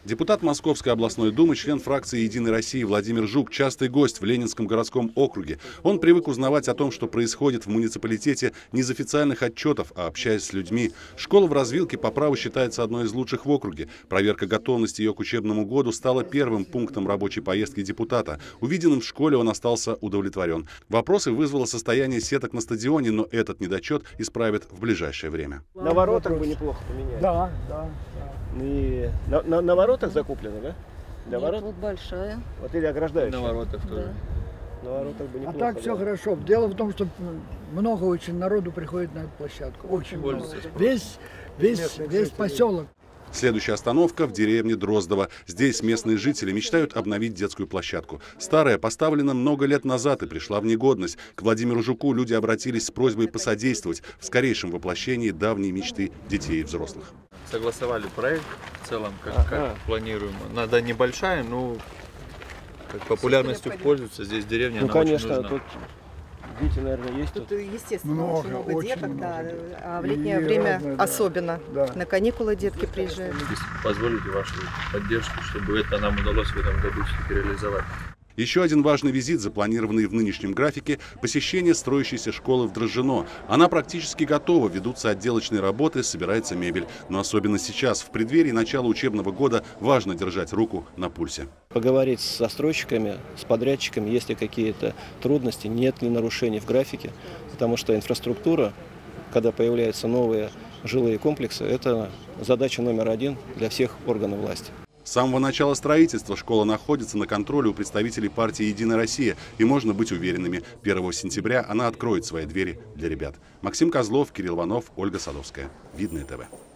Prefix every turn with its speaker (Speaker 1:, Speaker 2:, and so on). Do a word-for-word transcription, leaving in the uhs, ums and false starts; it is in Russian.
Speaker 1: Депутат Московской областной думы, член фракции «Единой России» Владимир Жук – частый гость в Ленинском городском округе. Он привык узнавать о том, что происходит в муниципалитете не из официальных отчетов, а общаясь с людьми. Школа в Развилке по праву считается одной из лучших в округе. Проверка готовности ее к учебному году стала первым пунктом рабочей поездки депутата. Увиденным в школе он остался удовлетворен. Вопросы вызвало состояние сеток на стадионе, но этот недочет исправят в ближайшее время.
Speaker 2: На воротах бы неплохо поменять.
Speaker 3: Да, да.
Speaker 2: И на, на, на воротах закуплено, да? Для
Speaker 4: Нет,
Speaker 2: ворот?
Speaker 4: вот большая.
Speaker 2: Вот или ограждающая?
Speaker 5: На воротах тоже.
Speaker 4: Да.
Speaker 2: На воротах бы
Speaker 3: А
Speaker 2: неплохо.
Speaker 3: так все
Speaker 2: да.
Speaker 3: хорошо. Дело в том, что много очень народу приходит на эту площадку. Очень много. Весь, весь, весь поселок.
Speaker 1: Следующая остановка в деревне Дроздово. Здесь местные жители мечтают обновить детскую площадку. Старая поставлена много лет назад и пришла в негодность. К Владимиру Жуку люди обратились с просьбой посодействовать в скорейшем воплощении давней мечты детей и взрослых.
Speaker 5: Согласовали проект в целом, как,
Speaker 2: Ага.
Speaker 5: как планируемо. Надо небольшая, но как популярностью пользуется. Здесь деревня,
Speaker 2: Ну,
Speaker 5: она
Speaker 2: конечно,
Speaker 5: очень нужна.
Speaker 2: тут дети, наверное, есть тут.
Speaker 4: Тут, естественно,
Speaker 3: Много,
Speaker 4: очень много
Speaker 3: очень
Speaker 4: деток,
Speaker 3: много
Speaker 4: да.
Speaker 3: деток.
Speaker 4: А в летнее
Speaker 3: И
Speaker 4: время
Speaker 3: разные, да.
Speaker 4: особенно.
Speaker 3: Да.
Speaker 4: На каникулы детки приезжают.
Speaker 5: Если позволите вашу поддержку, чтобы это нам удалось в этом году все-таки реализовать.
Speaker 1: Еще один важный визит, запланированный в нынешнем графике – посещение строящейся школы в Дрожжино. Она практически готова, ведутся отделочные работы, собирается мебель. Но особенно сейчас, в преддверии начала учебного года, важно держать руку на пульсе.
Speaker 2: Поговорить с застройщиками, с подрядчиками, есть ли какие-то трудности, нет ли нарушений в графике. Потому что инфраструктура, когда появляются новые жилые комплексы, это задача номер один для всех органов власти.
Speaker 1: С самого начала строительства школа находится на контроле у представителей партии «Единая Россия», и можно быть уверенными, первого сентября она откроет свои двери для ребят. Максим Козлов, Кирилл Иванов, Ольга Садовская. Видное ТВ.